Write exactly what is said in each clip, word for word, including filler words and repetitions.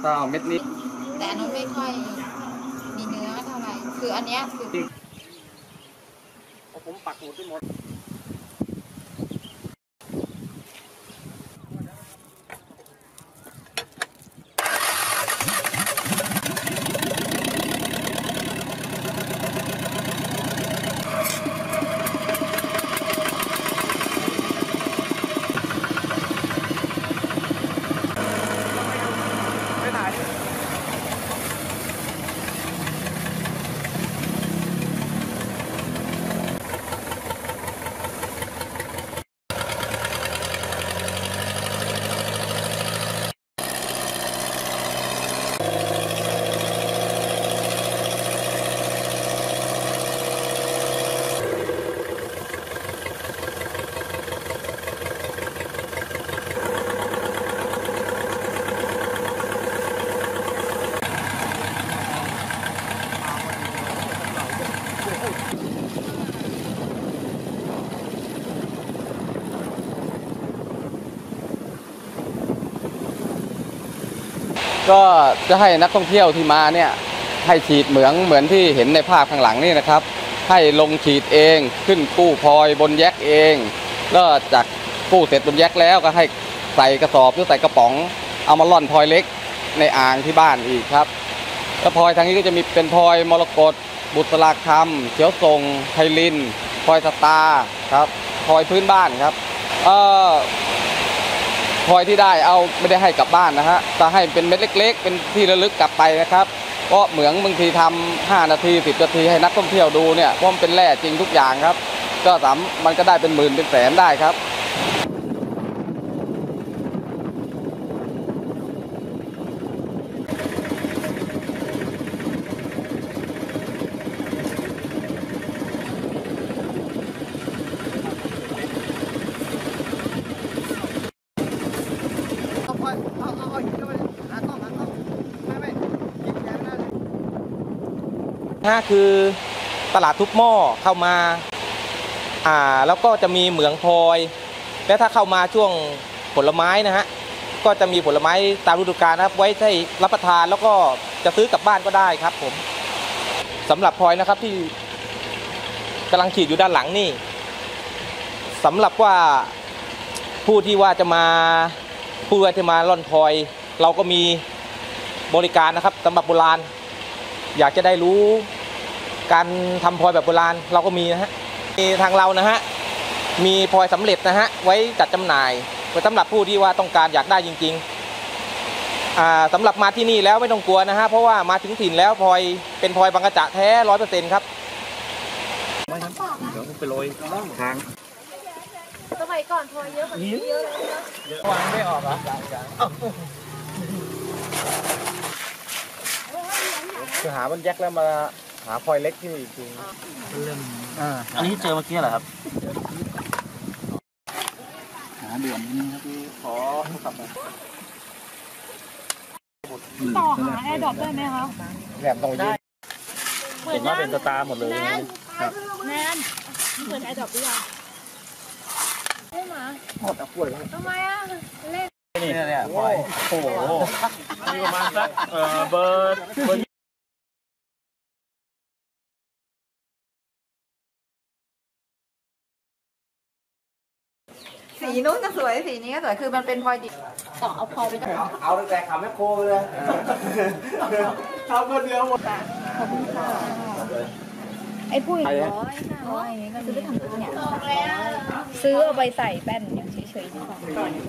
ถ้าเอาเม็ดนี้แต่อันนั้นไม่ค่อยมีเนื้อเท่าไหร่คืออันเนี้ยคือผมปักหมุดที่หมดก็จะให้นักท่องเที่ยวที่มาเนี่ยให้ฉีดเหมืองเหมือนที่เห็นในภาพข้างหลังนี่นะครับให้ลงฉีดเองขึ้นกู้พลอยบนแยกเองก็จากกู้เสร็จบนแยกแล้วก็ให้ใส่กระสอบหรือใส่กระป๋องเอามาล่อนพลอยเล็กในอ่างที่บ้านอีกครับแล้วพลอยทางนี้ก็จะมีเป็นพลอยมรกตบุษราคำเขียวทรงไพลินพลอยสตาร์ครับพลอยพื้นบ้านครับเอ่อพลอยที่ได้เอาไม่ได้ให้กลับบ้านนะฮะแต่ให้เป็นเม็ดเล็กๆเป็นที่ระลึกกลับไปนะครับเพราะเหมืองบางทีทำห้านาทีสิบนาทีให้นักท่องเที่ยวดูเนี่ยเพราะมันเป็นแร่จริงทุกอย่างครับก็สามมันก็ได้เป็นหมื่นเป็นแสนได้ครับห้าคือตลาดทุบหม้อเข้ามาอ่าแล้วก็จะมีเหมืองพลอยและถ้าเข้ามาช่วงผลไม้นะฮะก็จะมีผลไม้ตามฤดูกาลนะครับไว้ให้รับประทานแล้วก็จะซื้อกลับบ้านก็ได้ครับผมสำหรับพลอยนะครับที่กำลังฉีดอยู่ด้านหลังนี่สำหรับว่าผู้ที่ว่าจะมาผู้ว่าจะมาล่อนพลอยเราก็มีบริการนะครับสำหรับโบราณอยากจะได้รู้การทำพลอยแบบโบราณเราก็มีนะฮะมีทางเรานะฮะมีพลอยสำเร็จนะฮะไว้จัดจำหน่ายไว้สำหรับผู้ที่ว่าต้องการอยากได้จริงๆอ่าสำหรับมาที่นี่แล้วไม่ต้องกลัวนะฮะเพราะว่ามาถึงถิ่นแล้วพลอยเป็นพลอยบางกระจะแท้ร้อยเปอร์เซ็นต์ครับไม่ครับเดี๋ยวผมไปโรยทางสมัยก่อนพลอยเยอะกว่านี้เยอะเลยนะวางไม่ออกเหรอคือหามันแยกแล้วมาหาพลอยเล็กที่นี่จริงเริ่มอ่าอันนี้เจอเมื่อกี้เหรอครับหาด่วนนี่ครับพี่ขอโทรศัพท์ต่อหาแอร์ดรอปได้ไหมคะแหลมตรงนี้เห็นว่าเป็นสตาร์หมดเลยครับแนนเปิดแอร์ดรอปหรือยังไม่มาหมดอ่ะป่วยแล้วทำไมอ่ะเล่นนี่เนี่ยโอ้โหมีประมาณสักเออเบอร์เบอร์สีนู้นก็สวยสีนี้ก็สวยคือมันเป็นพลอยดิบต่อเอาพลอยไปจากเอาตั้งแต่ขับแมคโครเลยทำคนเดียวหมดขอบคุณค่ะไอ้ผู้หญิงร้อยค่ะร้อยก็ซื้อไปทำตัวเนี่ยซื้อเอาไปใส่แป้นอย่างเฉยๆดีกว่า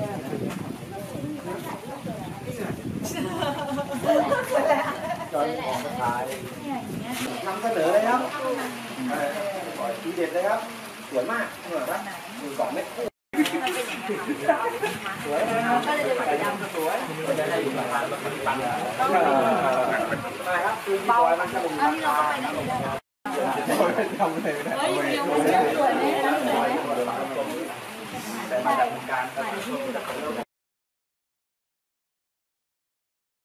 จอยออกมาขายนำเสนอเลยครับทีเด็ดเลยครับสวยมากเหมือนว่าอยู่สองเมตรสวยนะครับก็เลยจะไปดำสวยจะให้อยู่ราคาแบบปันต้องใช่ครับคือเบามันจะลงราคาทำอะไรไม่ได้เฮ้ยเดี๋ยวมันจะสวยไหมแต่มาจากการ